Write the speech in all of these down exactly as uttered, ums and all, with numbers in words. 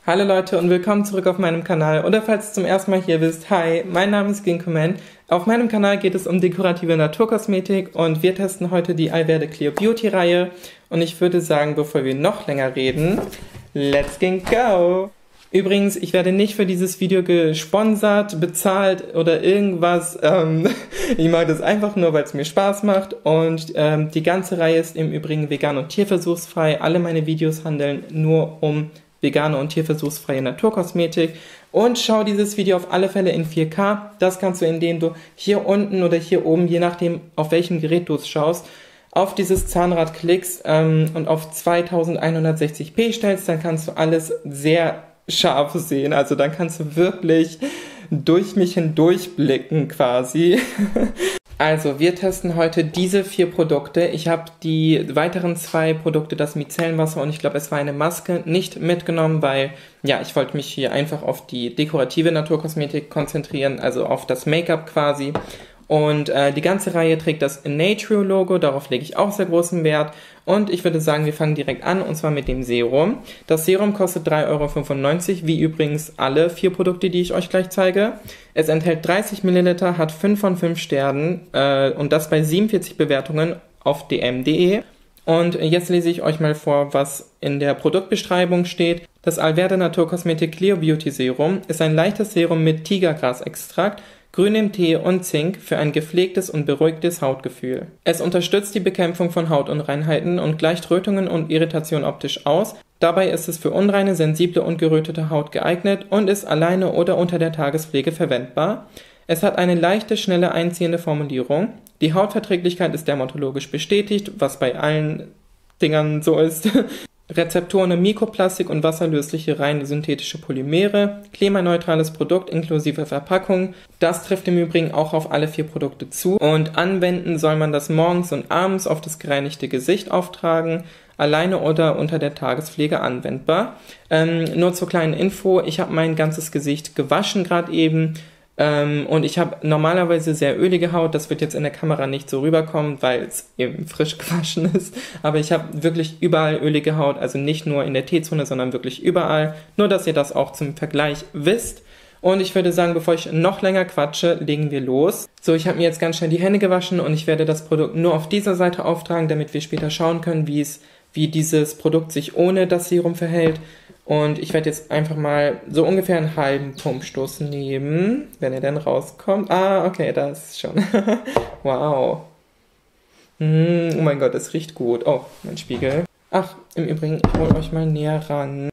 Hallo Leute und willkommen zurück auf meinem Kanal oder falls du zum ersten Mal hier bist, hi, mein Name ist Ginkoman. Auf meinem Kanal geht es um dekorative Naturkosmetik und wir testen heute die Alverde Clear Beauty Reihe und ich würde sagen, bevor wir noch länger reden, let's go! Übrigens, ich werde nicht für dieses Video gesponsert, bezahlt oder irgendwas. Ähm, ich mache das einfach nur, weil es mir Spaß macht. Und ähm, die ganze Reihe ist im Übrigen vegan und tierversuchsfrei. Alle meine Videos handeln nur um vegane und tierversuchsfreie Naturkosmetik. Und schau dieses Video auf alle Fälle in vier K. Das kannst du, indem du hier unten oder hier oben, je nachdem auf welchem Gerät du es schaust, auf dieses Zahnrad klickst ähm, und auf zweitausendeinhundertsechzig p stellst. Dann kannst du alles sehr scharf sehen, also dann kannst du wirklich durch mich hindurch blicken quasi. Also wir testen heute diese vier Produkte. Ich habe die weiteren zwei Produkte, das Micellenwasser und ich glaube es war eine Maske, nicht mitgenommen, weil ja, ich wollte mich hier einfach auf die dekorative Naturkosmetik konzentrieren, also auf das Make-up quasi. Und äh, die ganze Reihe trägt das Naturo-Logo, darauf lege ich auch sehr großen Wert. Und ich würde sagen, wir fangen direkt an, und zwar mit dem Serum. Das Serum kostet drei Euro fünfundneunzig, wie übrigens alle vier Produkte, die ich euch gleich zeige. Es enthält dreißig Milliliter, hat fünf von fünf Sternen äh, und das bei siebenundvierzig Bewertungen auf d m punkt d e. Und jetzt lese ich euch mal vor, was in der Produktbeschreibung steht. Das Alverde Naturkosmetik Clear Beauty Serum ist ein leichtes Serum mit Tigergrasextrakt, grünem Tee und Zink für ein gepflegtes und beruhigtes Hautgefühl. Es unterstützt die Bekämpfung von Hautunreinheiten und gleicht Rötungen und Irritation optisch aus. Dabei ist es für unreine, sensible und gerötete Haut geeignet und ist alleine oder unter der Tagespflege verwendbar. Es hat eine leichte, schnelle, einziehende Formulierung. Die Hautverträglichkeit ist dermatologisch bestätigt, was bei allen Dingern so ist. Rezeptoren im Mikroplastik und wasserlösliche reine synthetische Polymere, klimaneutrales Produkt inklusive Verpackung. Das trifft im Übrigen auch auf alle vier Produkte zu. Und anwenden soll man das morgens und abends auf das gereinigte Gesicht auftragen, alleine oder unter der Tagespflege anwendbar. Ähm, nur zur kleinen Info, ich habe mein ganzes Gesicht gewaschen gerade eben. Ähm, und ich habe normalerweise sehr ölige Haut, das wird jetzt in der Kamera nicht so rüberkommen, weil es eben frisch gewaschen ist, aber ich habe wirklich überall ölige Haut, also nicht nur in der T-Zone, sondern wirklich überall, nur dass ihr das auch zum Vergleich wisst. Und ich würde sagen, bevor ich noch länger quatsche, legen wir los. So, ich habe mir jetzt ganz schnell die Hände gewaschen und ich werde das Produkt nur auf dieser Seite auftragen, damit wir später schauen können, wie es, wie dieses Produkt sich ohne das Serum verhält. Und ich werde jetzt einfach mal so ungefähr einen halben Pumpstoß nehmen, wenn er denn rauskommt. Ah, okay, da ist es schon. Wow. Mm, oh mein Gott, das riecht gut. Oh, mein Spiegel. Ach, im Übrigen, ich hole euch mal näher ran.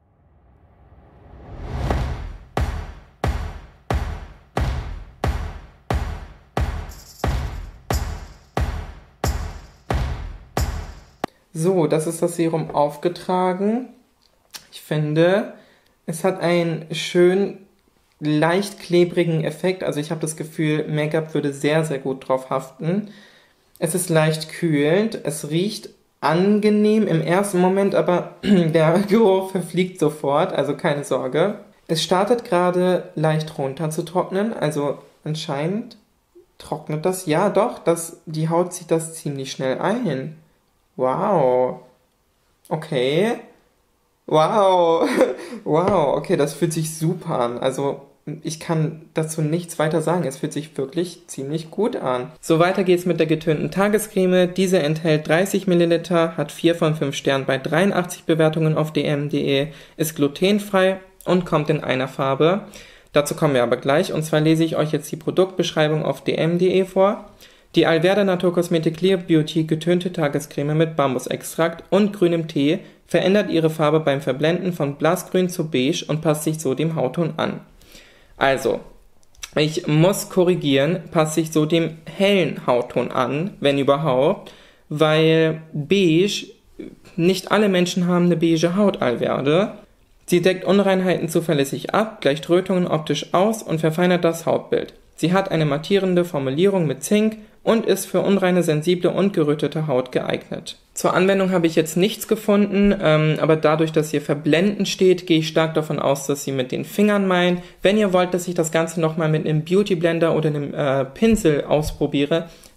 So, das ist das Serum aufgetragen. Ich finde, es hat einen schön leicht klebrigen Effekt. Also ich habe das Gefühl, Make-up würde sehr, sehr gut drauf haften. Es ist leicht kühlend. Es riecht angenehm im ersten Moment, aber der Geruch verfliegt sofort. Also keine Sorge. Es startet gerade leicht runter zu trocknen. Also anscheinend trocknet das. Ja, doch. Das, die Haut zieht das ziemlich schnell ein. Wow. Okay. Wow, wow, okay, das fühlt sich super an. Also ich kann dazu nichts weiter sagen. Es fühlt sich wirklich ziemlich gut an. So, weiter geht's mit der getönten Tagescreme. Diese enthält dreißig Milliliter, hat vier von fünf Sternen bei dreiundachtzig Bewertungen auf d m punkt d e, ist glutenfrei und kommt in einer Farbe. Dazu kommen wir aber gleich. Und zwar lese ich euch jetzt die Produktbeschreibung auf d m punkt d e vor. Die Alverde Naturkosmetik Clear Beauty getönte Tagescreme mit Bambusextrakt und grünem Tee verändert ihre Farbe beim Verblenden von blassgrün zu beige und passt sich so dem Hautton an. Also, ich muss korrigieren, passt sich so dem hellen Hautton an, wenn überhaupt, weil beige, nicht alle Menschen haben eine beige Haut, Alverde. Sie deckt Unreinheiten zuverlässig ab, gleicht Rötungen optisch aus und verfeinert das Hautbild. Sie hat eine mattierende Formulierung mit Zink und ist für unreine, sensible und gerötete Haut geeignet. Zur Anwendung habe ich jetzt nichts gefunden, ähm, aber dadurch, dass hier verblenden steht, gehe ich stark davon aus, dass sie mit den Fingern meint. Wenn ihr wollt, dass ich das Ganze nochmal mit einem Beauty Blender oder einem äh, Pinsel ausprobiere,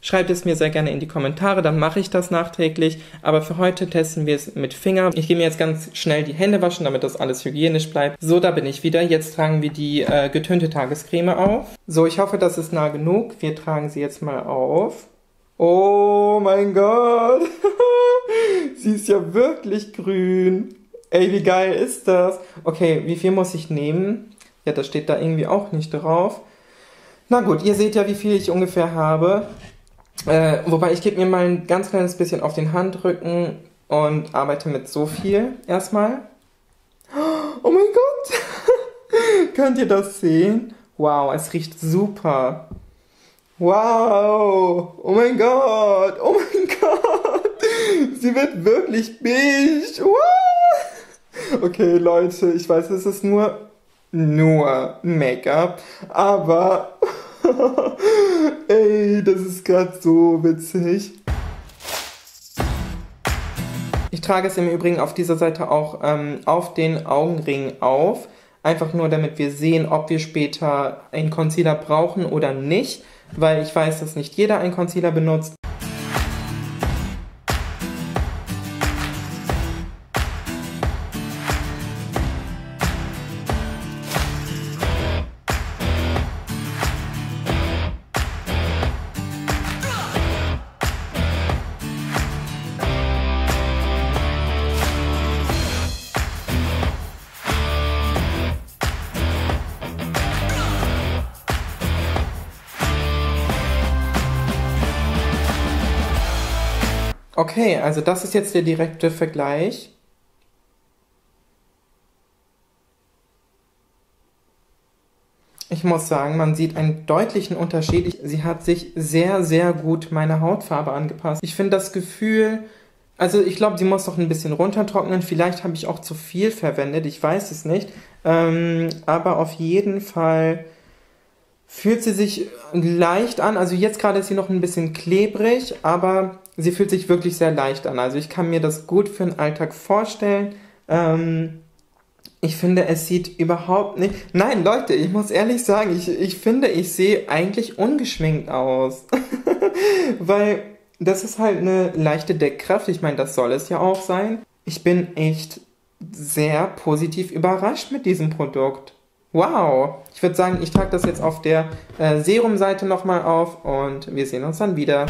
schreibt es mir sehr gerne in die Kommentare, dann mache ich das nachträglich. Aber für heute testen wir es mit Finger. Ich gehe mir jetzt ganz schnell die Hände waschen, damit das alles hygienisch bleibt. So, da bin ich wieder. Jetzt tragen wir die äh, getönte Tagescreme auf. So, ich hoffe, das ist nah genug. Wir tragen sie jetzt mal auf. Oh mein Gott! Sie ist ja wirklich grün. Ey, wie geil ist das? Okay, wie viel muss ich nehmen? Ja, das steht da irgendwie auch nicht drauf. Na gut, ihr seht ja, wie viel ich ungefähr habe. Äh, wobei, ich gebe mir mal ein ganz kleines bisschen auf den Handrücken und arbeite mit so viel erstmal. Oh mein Gott! Könnt ihr das sehen? Wow, es riecht super. Wow! Oh mein Gott! Oh mein Gott! Sie wird wirklich beige! Wow! Okay, Leute, ich weiß, es ist nur, nur Make-up, aber ey, das ist gerade so witzig. Ich trage es im Übrigen auf dieser Seite auch ähm, auf den Augenring auf. Einfach nur, damit wir sehen, ob wir später einen Concealer brauchen oder nicht. Weil ich weiß, dass nicht jeder einen Concealer benutzt. Okay, also das ist jetzt der direkte Vergleich. Ich muss sagen, man sieht einen deutlichen Unterschied. Sie hat sich sehr, sehr gut meiner Hautfarbe angepasst. Ich finde das Gefühl, also ich glaube, sie muss noch ein bisschen runtertrocknen. Vielleicht habe ich auch zu viel verwendet, ich weiß es nicht. Ähm, aber auf jeden Fall fühlt sie sich leicht an. Also jetzt gerade ist sie noch ein bisschen klebrig, aber sie fühlt sich wirklich sehr leicht an. Also ich kann mir das gut für den Alltag vorstellen. Ähm, ich finde, es sieht überhaupt nicht... Nein, Leute, ich muss ehrlich sagen, ich, ich finde, ich sehe eigentlich ungeschminkt aus. Weil das ist halt eine leichte Deckkraft. Ich meine, das soll es ja auch sein. Ich bin echt sehr positiv überrascht mit diesem Produkt. Wow! Ich würde sagen, ich trage das jetzt auf der äh, Serumseite nochmal auf und wir sehen uns dann wieder.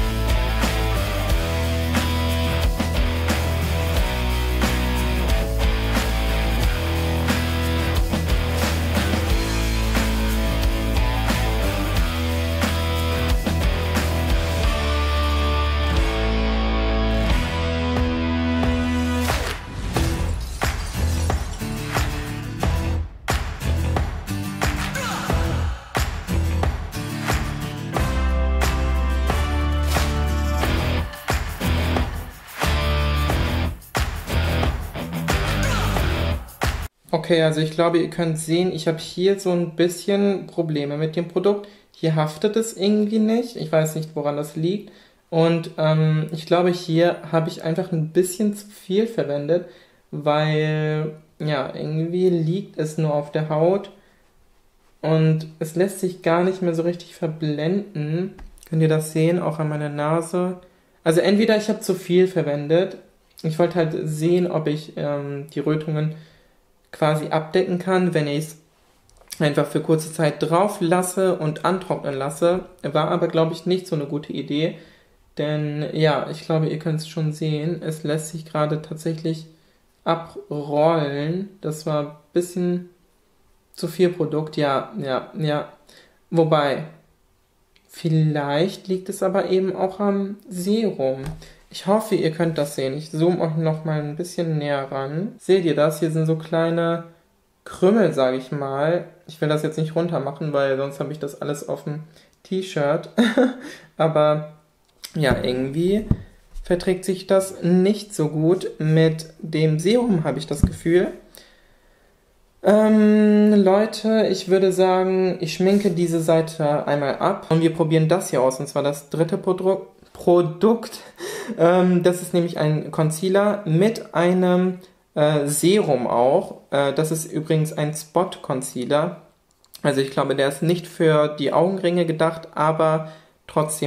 Okay, also ich glaube, ihr könnt sehen, ich habe hier so ein bisschen Probleme mit dem Produkt. Hier haftet es irgendwie nicht. Ich weiß nicht, woran das liegt. Und ähm, ich glaube, hier habe ich einfach ein bisschen zu viel verwendet, weil, ja, irgendwie liegt es nur auf der Haut und es lässt sich gar nicht mehr so richtig verblenden. Könnt ihr das sehen, auch an meiner Nase? Also entweder ich habe zu viel verwendet. Ich wollte halt sehen, ob ich ähm, die Rötungen quasi abdecken kann, wenn ich es einfach für kurze Zeit drauf lasse und antrocknen lasse. War aber, glaube ich, nicht so eine gute Idee, denn ja, ich glaube, ihr könnt es schon sehen, es lässt sich gerade tatsächlich abrollen. Das war ein bisschen zu viel Produkt, ja, ja, ja. Wobei, vielleicht liegt es aber eben auch am Serum. Ich hoffe, ihr könnt das sehen. Ich zoome euch noch mal ein bisschen näher ran. Seht ihr das? Hier sind so kleine Krümmel, sage ich mal. Ich will das jetzt nicht runter machen, weil sonst habe ich das alles auf dem T-Shirt. Aber ja, irgendwie verträgt sich das nicht so gut mit dem Serum, habe ich das Gefühl. Ähm, Leute, ich würde sagen, ich schminke diese Seite einmal ab und wir probieren das hier aus, und zwar das dritte Produkt. Produkt. Ähm, das ist nämlich ein Concealer mit einem äh, Serum auch. Äh, das ist übrigens ein Spot Concealer. Also ich glaube, der ist nicht für die Augenringe gedacht, aber trotzdem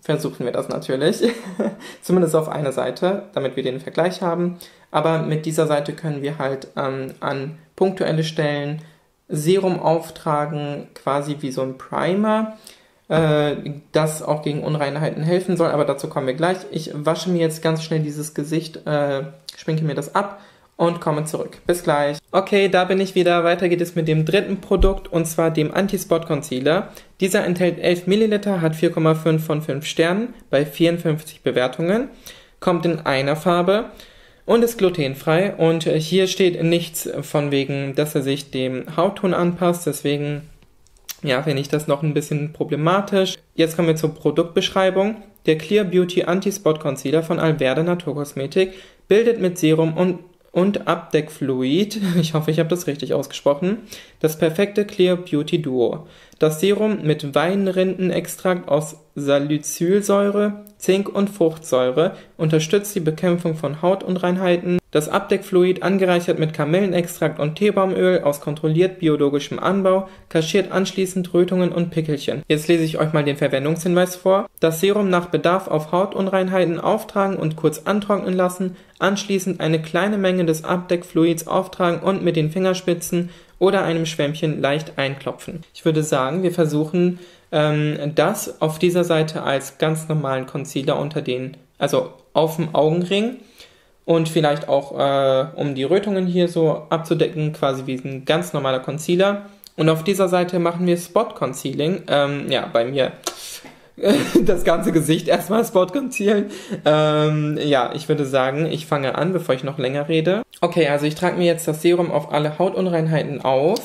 versuchen wir das natürlich. Zumindest auf einer Seite, damit wir den Vergleich haben. Aber mit dieser Seite können wir halt ähm, an punktuelle Stellen Serum auftragen, quasi wie so ein Primer, äh, das auch gegen Unreinheiten helfen soll. Aber dazu kommen wir gleich. Ich wasche mir jetzt ganz schnell dieses Gesicht, äh, schminke mir das ab und komme zurück. Bis gleich. Okay, da bin ich wieder. Weiter geht es mit dem dritten Produkt, und zwar dem Anti-Spot Concealer. Dieser enthält elf Milliliter, hat vier Komma fünf von fünf Sternen bei vierundfünfzig Bewertungen, kommt in einer Farbe und ist glutenfrei. Und hier steht nichts von wegen, dass er sich dem Hautton anpasst. Deswegen, ja, finde ich das noch ein bisschen problematisch. Jetzt kommen wir zur Produktbeschreibung. Der Clear Beauty Anti-Spot Concealer von Alverde Naturkosmetik bildet mit Serum und und Abdeckfluid, ich hoffe, ich habe das richtig ausgesprochen, das perfekte Clear Beauty Duo. Das Serum mit Weinrindenextrakt aus Salicylsäure, Zink und Fruchtsäure unterstützt die Bekämpfung von Hautunreinheiten. Das Abdeckfluid, angereichert mit Kamillenextrakt und Teebaumöl aus kontrolliert biologischem Anbau, kaschiert anschließend Rötungen und Pickelchen. Jetzt lese ich euch mal den Verwendungshinweis vor. Das Serum nach Bedarf auf Hautunreinheiten auftragen und kurz antrocknen lassen, anschließend eine kleine Menge des Abdeckfluids auftragen und mit den Fingerspitzen oder einem Schwämmchen leicht einklopfen. Ich würde sagen, wir versuchen ähm, das auf dieser Seite als ganz normalen Concealer unter den, also auf dem Augenring, und vielleicht auch, äh, um die Rötungen hier so abzudecken, quasi wie ein ganz normaler Concealer. Und auf dieser Seite machen wir Spot Concealing. Ähm, ja, bei mir das ganze Gesicht erstmal Spot Concealen. Ähm, ja, ich würde sagen, ich fange an, bevor ich noch länger rede. Okay, also ich trage mir jetzt das Serum auf alle Hautunreinheiten auf.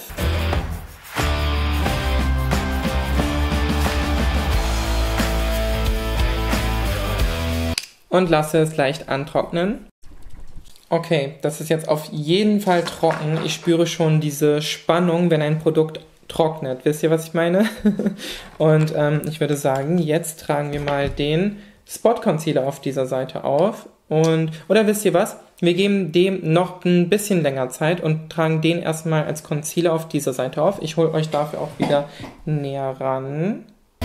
Und lasse es leicht antrocknen. Okay, das ist jetzt auf jeden Fall trocken. Ich spüre schon diese Spannung, wenn ein Produkt trocknet. Wisst ihr, was ich meine? Und ähm, ich würde sagen, jetzt tragen wir mal den Spot Concealer auf dieser Seite auf. Und, oder wisst ihr was? Wir geben dem noch ein bisschen länger Zeit und tragen den erstmal als Concealer auf dieser Seite auf. Ich hole euch dafür auch wieder näher ran.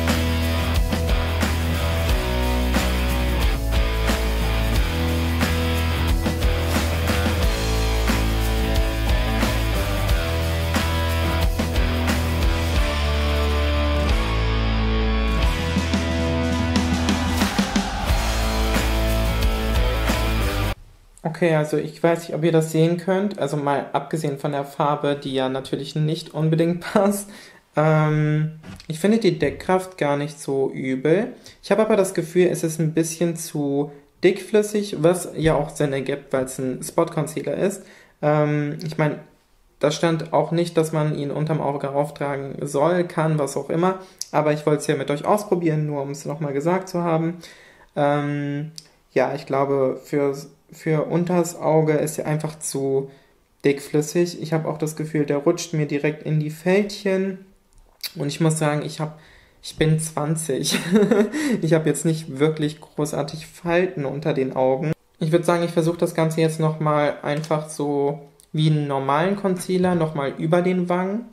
Okay, also ich weiß nicht, ob ihr das sehen könnt, also mal abgesehen von der Farbe, die ja natürlich nicht unbedingt passt. Ähm, ich finde die Deckkraft gar nicht so übel. Ich habe aber das Gefühl, es ist ein bisschen zu dickflüssig, was ja auch Sinn ergibt, weil es ein Spot Concealer ist. Ähm, ich meine, da stand auch nicht, dass man ihn unterm Auge rauftragen soll, kann, was auch immer. Aber ich wollte es ja mit euch ausprobieren, nur um es nochmal gesagt zu haben. Ähm, ja, ich glaube, für... Für unters Auge ist er einfach zu dickflüssig. Ich habe auch das Gefühl, der rutscht mir direkt in die Fältchen. Und ich muss sagen, ich, hab, ich bin zwanzig. Ich habe jetzt nicht wirklich großartig Falten unter den Augen. Ich würde sagen, ich versuche das Ganze jetzt nochmal einfach so wie einen normalen Concealer, nochmal über den Wangen.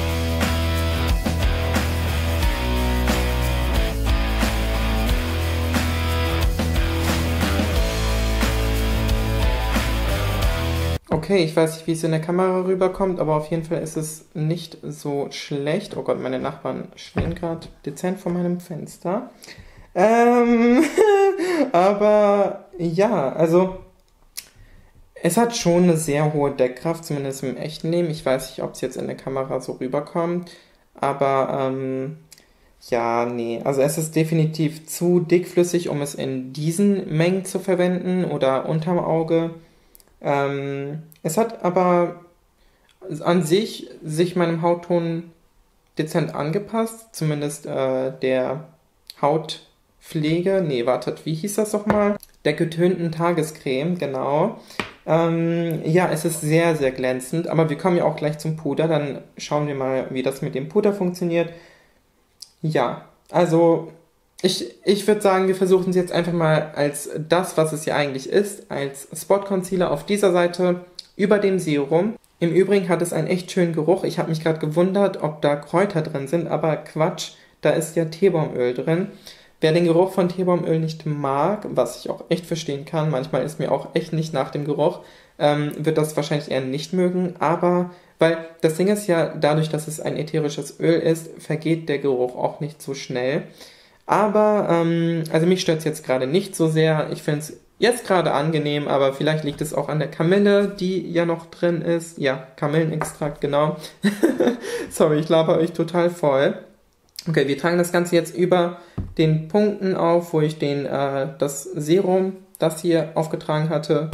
Okay, ich weiß nicht, wie es in der Kamera rüberkommt, aber auf jeden Fall ist es nicht so schlecht. Oh Gott, meine Nachbarn stehen gerade dezent vor meinem Fenster. Ähm, aber ja, also es hat schon eine sehr hohe Deckkraft, zumindest im echten Leben. Ich weiß nicht, ob es jetzt in der Kamera so rüberkommt, aber ähm, ja, nee. Also es ist definitiv zu dickflüssig, um es in diesen Mengen zu verwenden oder unterm Auge. Ähm, es hat aber an sich sich meinem Hautton dezent angepasst, zumindest äh, der Hautpflege, nee, wartet, wie hieß das nochmal? Der getönten Tagescreme, genau. Ähm, ja, es ist sehr, sehr glänzend, aber wir kommen ja auch gleich zum Puder, dann schauen wir mal, wie das mit dem Puder funktioniert. Ja, also Ich, ich würde sagen, wir versuchen es jetzt einfach mal als das, was es ja eigentlich ist, als Spot Concealer auf dieser Seite über dem Serum. Im Übrigen hat es einen echt schönen Geruch. Ich habe mich gerade gewundert, ob da Kräuter drin sind, aber Quatsch, da ist ja Teebaumöl drin. Wer den Geruch von Teebaumöl nicht mag, was ich auch echt verstehen kann, manchmal ist mir auch echt nicht nach dem Geruch, ähm, wird das wahrscheinlich eher nicht mögen, aber weil das Ding ist ja, dadurch, dass es ein ätherisches Öl ist, vergeht der Geruch auch nicht so schnell. Aber, ähm, also mich stört es jetzt gerade nicht so sehr. Ich finde es jetzt gerade angenehm, aber vielleicht liegt es auch an der Kamille, die ja noch drin ist. Ja, Kamillenextrakt, genau. Sorry, ich laber euch total voll. Okay, wir tragen das Ganze jetzt über den Punkten auf, wo ich den, äh, das Serum, das hier aufgetragen hatte.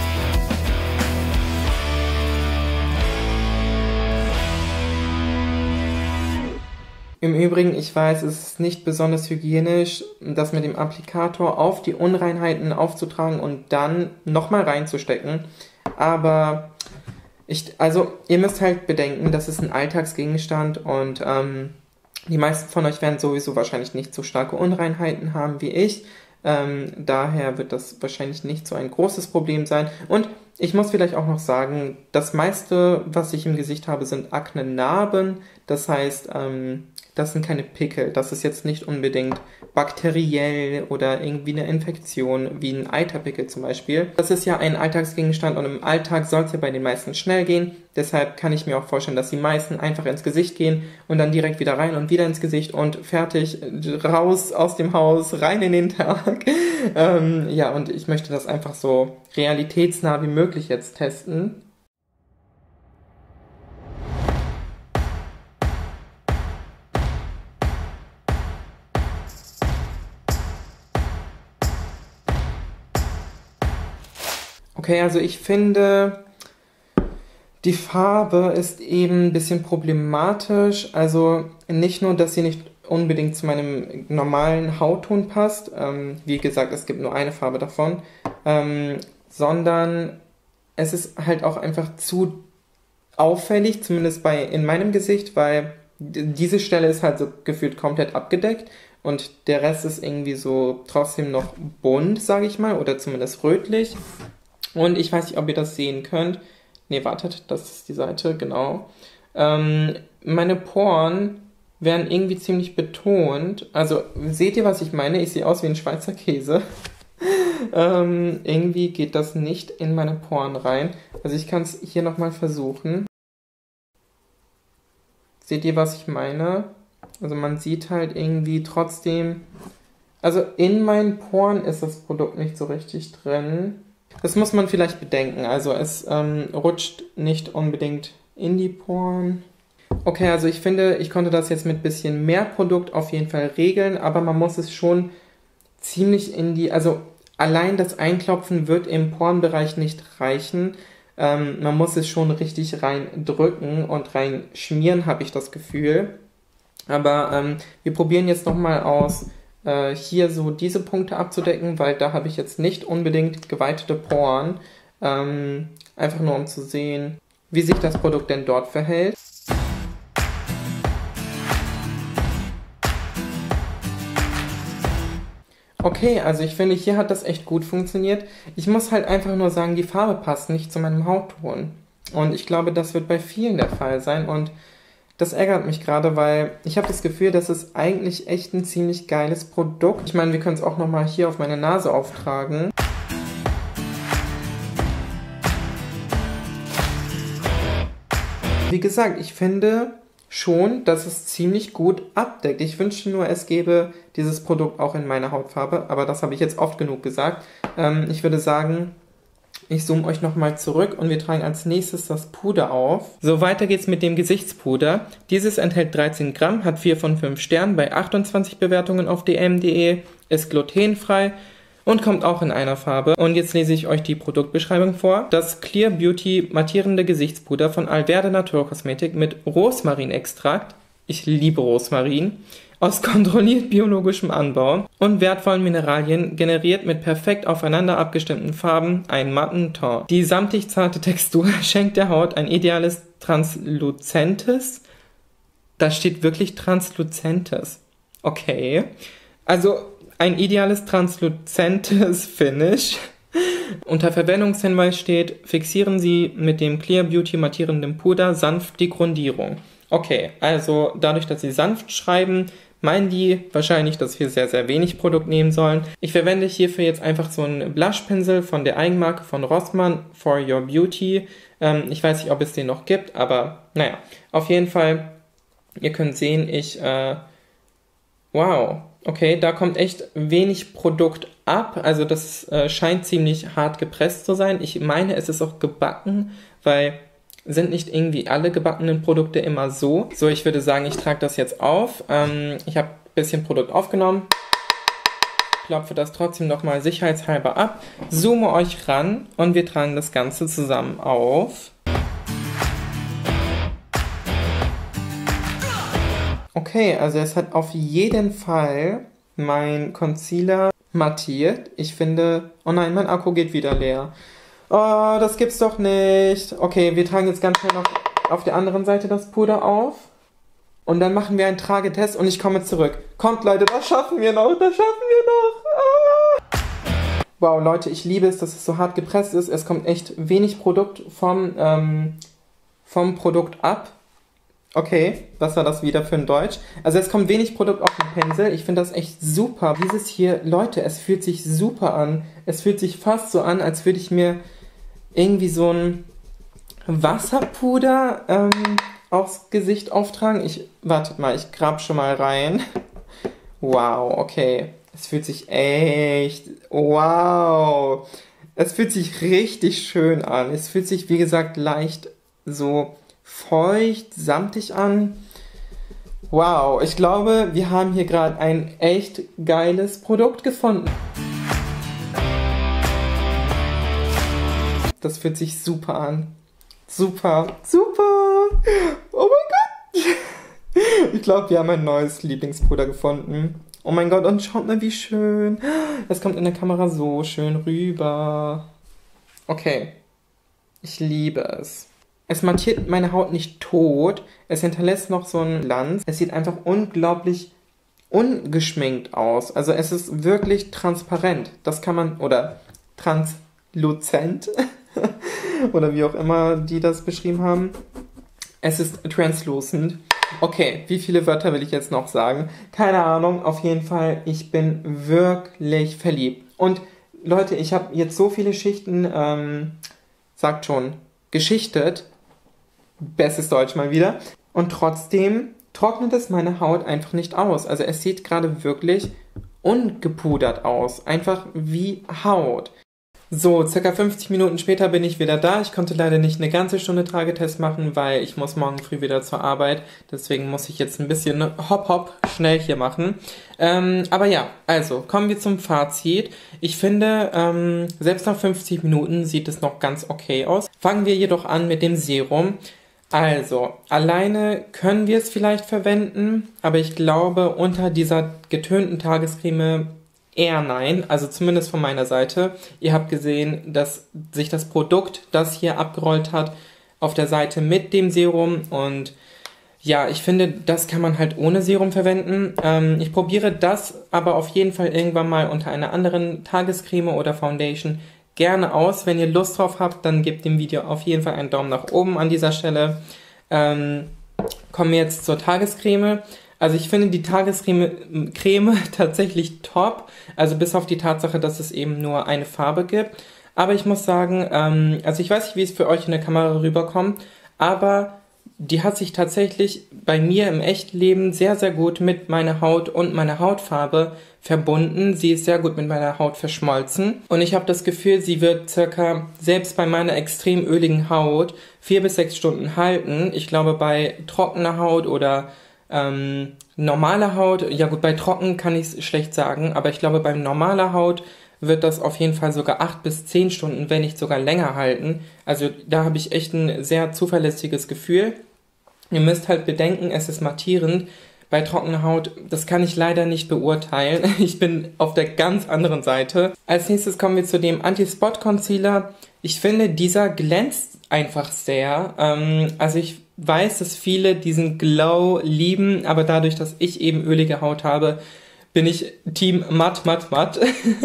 Im Übrigen, ich weiß, es ist nicht besonders hygienisch, das mit dem Applikator auf die Unreinheiten aufzutragen und dann nochmal reinzustecken. Aber ich, also ihr müsst halt bedenken, das ist ein Alltagsgegenstand und ähm, die meisten von euch werden sowieso wahrscheinlich nicht so starke Unreinheiten haben wie ich. Ähm, daher wird das wahrscheinlich nicht so ein großes Problem sein. Und ich muss vielleicht auch noch sagen, das meiste, was ich im Gesicht habe, sind Aknenarben. Das heißt, ähm, das sind keine Pickel. Das ist jetzt nicht unbedingt bakteriell oder irgendwie eine Infektion, wie ein Eiterpickel zum Beispiel. Das ist ja ein Alltagsgegenstand und im Alltag soll es ja bei den meisten schnell gehen. Deshalb kann ich mir auch vorstellen, dass die meisten einfach ins Gesicht gehen und dann direkt wieder rein und wieder ins Gesicht und fertig, raus aus dem Haus, rein in den Tag. ähm, ja, und ich möchte das einfach so realitätsnah wie möglich jetzt testen. Okay, also ich finde, die Farbe ist eben ein bisschen problematisch. Also nicht nur, dass sie nicht unbedingt zu meinem normalen Hautton passt, ähm, wie gesagt, es gibt nur eine Farbe davon, ähm, sondern es ist halt auch einfach zu auffällig, zumindest bei in meinem Gesicht, weil diese Stelle ist halt so gefühlt komplett abgedeckt und der Rest ist irgendwie so trotzdem noch bunt, sage ich mal, oder zumindest rötlich. Und ich weiß nicht, ob ihr das sehen könnt. Ne, wartet, das ist die Seite, genau. Ähm, meine Poren werden irgendwie ziemlich betont. Also, seht ihr, was ich meine? Ich sehe aus wie ein Schweizer Käse. ähm, irgendwie geht das nicht in meine Poren rein. Also, ich kann es hier nochmal versuchen. Seht ihr, was ich meine? Also, man sieht halt irgendwie trotzdem... Also, in meinen Poren ist das Produkt nicht so richtig drin. Das muss man vielleicht bedenken, also es ähm, rutscht nicht unbedingt in die Poren. Okay, also ich finde, ich konnte das jetzt mit ein bisschen mehr Produkt auf jeden Fall regeln, aber man muss es schon ziemlich in die, also allein das Einklopfen wird im Porenbereich nicht reichen. Ähm, man muss es schon richtig reindrücken und reinschmieren, habe ich das Gefühl. Aber ähm, wir probieren jetzt nochmal aus, hier so diese Punkte abzudecken, weil da habe ich jetzt nicht unbedingt geweitete Poren, ähm, einfach nur um zu sehen, wie sich das Produkt denn dort verhält. Okay, also ich finde, hier hat das echt gut funktioniert. Ich muss halt einfach nur sagen, die Farbe passt nicht zu meinem Hautton. Und ich glaube, das wird bei vielen der Fall sein und das ärgert mich gerade, weil ich habe das Gefühl, das ist eigentlich echt ein ziemlich geiles Produkt. Ich meine, wir können es auch nochmal hier auf meine Nase auftragen. Wie gesagt, ich finde schon, dass es ziemlich gut abdeckt. Ich wünschte nur, es gäbe dieses Produkt auch in meiner Hautfarbe, aber das habe ich jetzt oft genug gesagt. Ähm, ich würde sagen... Ich zoome euch nochmal zurück und wir tragen als nächstes das Puder auf. So, weiter geht's mit dem Gesichtspuder. Dieses enthält dreizehn Gramm, hat vier von fünf Sternen bei achtundzwanzig Bewertungen auf d m punkt d e, ist glutenfrei und kommt auch in einer Farbe. Und jetzt lese ich euch die Produktbeschreibung vor. Das Clear Beauty mattierende Gesichtspuder von Alverde Naturkosmetik mit Rosmarinextrakt, ich liebe Rosmarin, aus kontrolliert biologischem Anbau und wertvollen Mineralien generiert mit perfekt aufeinander abgestimmten Farben einen matten Ton. Die samtig zarte Textur schenkt der Haut ein ideales transluzentes, da steht wirklich transluzentes, okay, also ein ideales transluzentes Finish. Unter Verwendungshinweis steht, fixieren Sie mit dem Clear Beauty mattierenden Puder sanft die Grundierung. Okay, also dadurch, dass sie sanft schreiben, meinen die wahrscheinlich, dass wir sehr, sehr wenig Produkt nehmen sollen. Ich verwende hierfür jetzt einfach so einen Blushpinsel von der Eigenmarke von Rossmann, For Your Beauty. Ähm, ich weiß nicht, ob es den noch gibt, aber naja, auf jeden Fall, ihr könnt sehen, ich, äh, wow, okay, da kommt echt wenig Produkt ab, also das äh, scheint ziemlich hart gepresst zu sein. Ich meine, es ist auch gebacken, weil sind nicht irgendwie alle gebackenen Produkte immer so. So, ich würde sagen, ich trage das jetzt auf. Ähm, ich habe ein bisschen Produkt aufgenommen, klopfe das trotzdem nochmal sicherheitshalber ab, zoome euch ran und wir tragen das Ganze zusammen auf. Okay, also es hat auf jeden Fall mein Concealer mattiert. Ich finde, oh nein, mein Akku geht wieder leer. Oh, das gibt's doch nicht. Okay, wir tragen jetzt ganz schnell noch auf der anderen Seite das Puder auf. Und dann machen wir einen Tragetest und ich komme zurück. Kommt Leute, das schaffen wir noch, das schaffen wir noch. Ah. Wow, Leute, ich liebe es, dass es so hart gepresst ist. Es kommt echt wenig Produkt vom, ähm, vom Produkt ab. Okay, was war das wieder für ein Deutsch? Also es kommt wenig Produkt auf den Pinsel. Ich finde das echt super. Dieses hier, Leute, es fühlt sich super an. Es fühlt sich fast so an, als würde ich mir irgendwie so ein Wasserpuder ähm, aufs Gesicht auftragen. Ich, wartet mal, ich grab schon mal rein. Wow, okay. Es fühlt sich echt, wow. Es fühlt sich richtig schön an. Es fühlt sich, wie gesagt, leicht so feucht, samtig an. Wow, ich glaube, wir haben hier gerade ein echt geiles Produkt gefunden. Das fühlt sich super an. Super, super. Oh mein Gott. Ich glaube, wir haben ein neues Lieblingspuder gefunden. Oh mein Gott, und schaut mal, wie schön. Es kommt in der Kamera so schön rüber. Okay. Ich liebe es. Es mattiert meine Haut nicht tot. Es hinterlässt noch so einen Glanz. Es sieht einfach unglaublich ungeschminkt aus. Also es ist wirklich transparent. Das kann man, oder transluzent. Oder wie auch immer die das beschrieben haben. Es ist translucent. Okay, wie viele Wörter will ich jetzt noch sagen? Keine Ahnung, auf jeden Fall, ich bin wirklich verliebt. Und Leute, ich habe jetzt so viele Schichten, ähm, sagt schon, geschichtet. Bestes Deutsch mal wieder. Und trotzdem trocknet es meine Haut einfach nicht aus. Also es sieht gerade wirklich ungepudert aus. Einfach wie Haut. So, circa fünfzig Minuten später bin ich wieder da. Ich konnte leider nicht eine ganze Stunde Tragetest machen, weil ich muss morgen früh wieder zur Arbeit. Deswegen muss ich jetzt ein bisschen hopp hopp schnell hier machen. Ähm, aber ja, also kommen wir zum Fazit. Ich finde, ähm, selbst nach fünfzig Minuten sieht es noch ganz okay aus. Fangen wir jedoch an mit dem Serum. Also, alleine können wir es vielleicht verwenden, aber ich glaube, unter dieser getönten Tagescreme eher nein, also zumindest von meiner Seite. Ihr habt gesehen, dass sich das Produkt, das hier abgerollt hat, auf der Seite mit dem Serum und ja, ich finde, das kann man halt ohne Serum verwenden. Ähm, ich probiere das aber auf jeden Fall irgendwann mal unter einer anderen Tagescreme oder Foundation gerne aus. Wenn ihr Lust drauf habt, dann gebt dem Video auf jeden Fall einen Daumen nach oben an dieser Stelle. Ähm, kommen wir jetzt zur Tagescreme. Also ich finde die Tagescreme Creme tatsächlich top, also bis auf die Tatsache, dass es eben nur eine Farbe gibt. Aber ich muss sagen, ähm, also ich weiß nicht, wie es für euch in der Kamera rüberkommt, aber die hat sich tatsächlich bei mir im Echtleben sehr, sehr gut mit meiner Haut und meiner Hautfarbe verbunden. Sie ist sehr gut mit meiner Haut verschmolzen und ich habe das Gefühl, sie wird circa, selbst bei meiner extrem öligen Haut, vier bis sechs Stunden halten. Ich glaube, bei trockener Haut oder Ähm, normale Haut, ja gut, bei trocken kann ich es schlecht sagen, aber ich glaube, bei normaler Haut wird das auf jeden Fall sogar acht bis zehn Stunden, wenn nicht sogar länger halten. Also da habe ich echt ein sehr zuverlässiges Gefühl. Ihr müsst halt bedenken, es ist mattierend. Bei trockener Haut, das kann ich leider nicht beurteilen. Ich bin auf der ganz anderen Seite. Als nächstes kommen wir zu dem Anti-Spot Concealer. Ich finde, dieser glänzt einfach sehr. Ähm, also ich weiß, dass viele diesen Glow lieben, aber dadurch, dass ich eben ölige Haut habe, bin ich Team matt, matt, matt.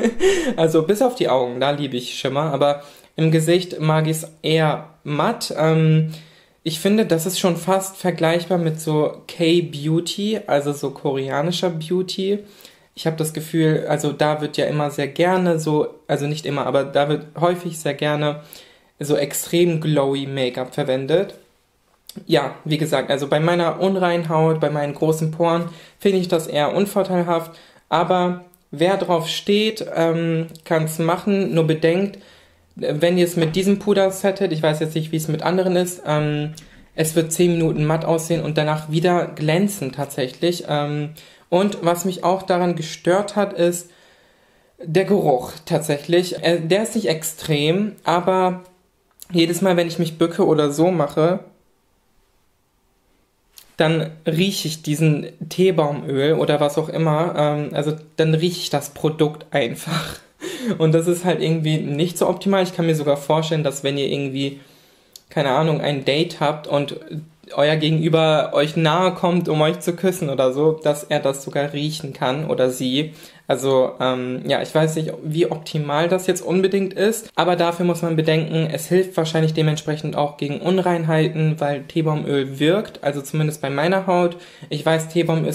Also bis auf die Augen, da liebe ich Schimmer, aber im Gesicht mag ich es eher matt. Ähm, ich finde, das ist schon fast vergleichbar mit so K-Beauty, also so koreanischer Beauty. Ich habe das Gefühl, also da wird ja immer sehr gerne so, also nicht immer, aber da wird häufig sehr gerne so extrem glowy Make-up verwendet. Ja, wie gesagt, also bei meiner unreinen Haut, bei meinen großen Poren finde ich das eher unvorteilhaft, aber wer drauf steht, ähm, kann es machen, nur bedenkt, wenn ihr es mit diesem Puder settet, ich weiß jetzt nicht, wie es mit anderen ist, ähm, es wird zehn Minuten matt aussehen und danach wieder glänzen tatsächlich. Ähm, und was mich auch daran gestört hat, ist der Geruch tatsächlich. Äh, der ist nicht extrem, aber jedes Mal, wenn ich mich bücke oder so mache, dann rieche ich diesen Teebaumöl oder was auch immer, ähm, also dann rieche ich das Produkt einfach. Und das ist halt irgendwie nicht so optimal. Ich kann mir sogar vorstellen, dass wenn ihr irgendwie, keine Ahnung, ein Date habt und euer Gegenüber euch nahe kommt, um euch zu küssen oder so, dass er das sogar riechen kann oder sie. Also, ähm, ja, ich weiß nicht, wie optimal das jetzt unbedingt ist, aber dafür muss man bedenken, es hilft wahrscheinlich dementsprechend auch gegen Unreinheiten, weil Teebaumöl wirkt, also zumindest bei meiner Haut. Ich weiß, Teebaumöl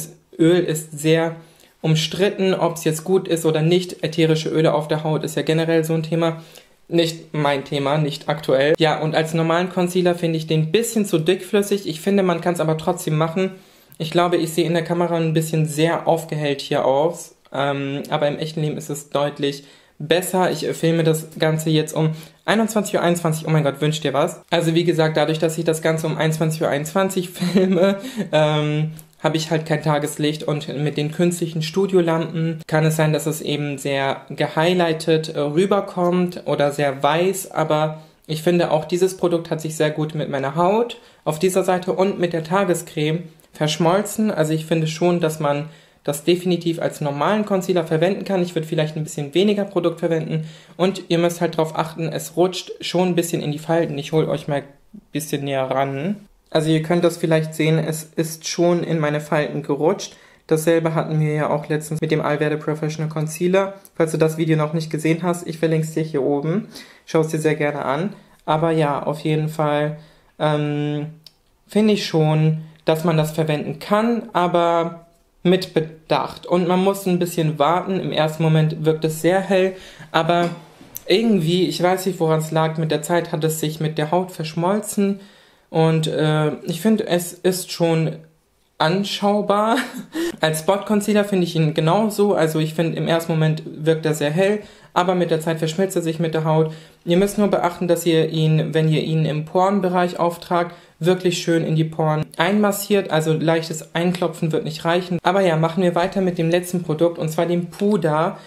ist sehr umstritten, ob es jetzt gut ist oder nicht. Ätherische Öle auf der Haut ist ja generell so ein Thema. Nicht mein Thema, nicht aktuell. Ja, und als normalen Concealer finde ich den ein bisschen zu dickflüssig. Ich finde, man kann es aber trotzdem machen. Ich glaube, ich sehe in der Kamera ein bisschen sehr aufgehellt hier aus. Ähm, aber im echten Leben ist es deutlich besser. Ich filme das Ganze jetzt um einundzwanzig Uhr einundzwanzig. Oh mein Gott, wünscht dir was? Also wie gesagt, dadurch, dass ich das Ganze um einundzwanzig Uhr einundzwanzig filme, ähm, habe ich halt kein Tageslicht und mit den künstlichen Studiolampen kann es sein, dass es eben sehr gehighlightet äh, rüberkommt oder sehr weiß, aber ich finde auch dieses Produkt hat sich sehr gut mit meiner Haut auf dieser Seite und mit der Tagescreme verschmolzen. Also ich finde schon, dass man das definitiv als normalen Concealer verwenden kann. Ich würde vielleicht ein bisschen weniger Produkt verwenden und ihr müsst halt darauf achten, es rutscht schon ein bisschen in die Falten. Ich hole euch mal ein bisschen näher ran. Also ihr könnt das vielleicht sehen, es ist schon in meine Falten gerutscht. Dasselbe hatten wir ja auch letztens mit dem Alverde Professional Concealer. Falls du das Video noch nicht gesehen hast, ich verlinke es dir hier oben. Schau es dir sehr gerne an. Aber ja, auf jeden Fall ähm, finde ich schon, dass man das verwenden kann, aber mit Bedacht. Und man muss ein bisschen warten. Im ersten Moment wirkt es sehr hell, aber irgendwie, ich weiß nicht, woran es lag, mit der Zeit hat es sich mit der Haut verschmolzen. Und äh, ich finde, es ist schon anschaubar. Als Spot Concealer finde ich ihn genauso. Also ich finde, im ersten Moment wirkt er sehr hell, aber mit der Zeit verschmilzt er sich mit der Haut. Ihr müsst nur beachten, dass ihr ihn, wenn ihr ihn im Porenbereich auftragt, wirklich schön in die Poren einmassiert. Also leichtes Einklopfen wird nicht reichen. Aber ja, machen wir weiter mit dem letzten Produkt, und zwar dem Puder.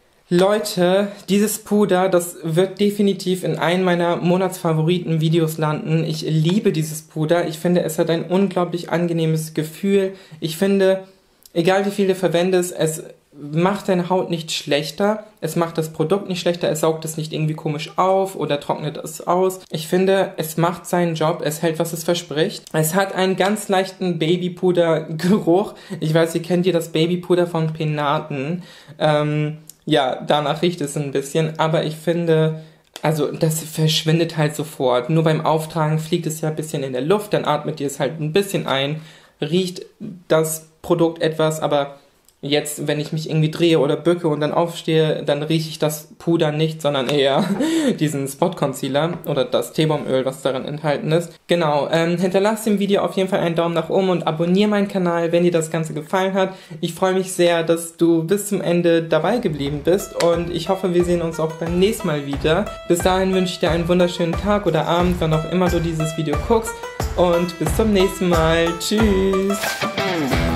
Leute, dieses Puder, das wird definitiv in einem meiner Monatsfavoriten-Videos landen. Ich liebe dieses Puder. Ich finde, es hat ein unglaublich angenehmes Gefühl. Ich finde, egal wie viel du verwendest, es macht deine Haut nicht schlechter. Es macht das Produkt nicht schlechter. Es saugt es nicht irgendwie komisch auf oder trocknet es aus. Ich finde, es macht seinen Job. Es hält, was es verspricht. Es hat einen ganz leichten Babypuder-Geruch. Ich weiß, ihr kennt ja das Babypuder von Penaten. Ähm... Ja, danach riecht es ein bisschen, aber ich finde, also das verschwindet halt sofort. Nur beim Auftragen fliegt es ja ein bisschen in der Luft, dann atmet ihr es halt ein bisschen ein, riecht das Produkt etwas, aber jetzt, wenn ich mich irgendwie drehe oder bücke und dann aufstehe, dann rieche ich das Puder nicht, sondern eher diesen Spot Concealer oder das Teebaumöl, was darin enthalten ist. Genau, ähm, hinterlasst dem Video auf jeden Fall einen Daumen nach oben und abonniere meinen Kanal, wenn dir das Ganze gefallen hat. Ich freue mich sehr, dass du bis zum Ende dabei geblieben bist und ich hoffe, wir sehen uns auch beim nächsten Mal wieder. Bis dahin wünsche ich dir einen wunderschönen Tag oder Abend, wann auch immer du dieses Video guckst, und bis zum nächsten Mal. Tschüss!